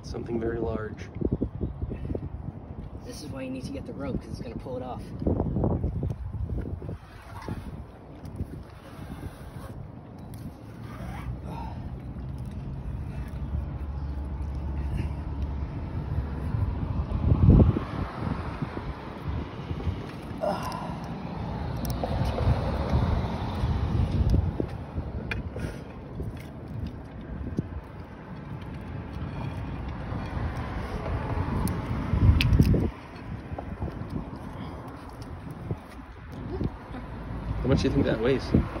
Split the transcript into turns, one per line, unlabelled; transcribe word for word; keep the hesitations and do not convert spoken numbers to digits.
Something very large.
This is why you need to get the rope, because it's going to pull it off.
How much do you think that weighs?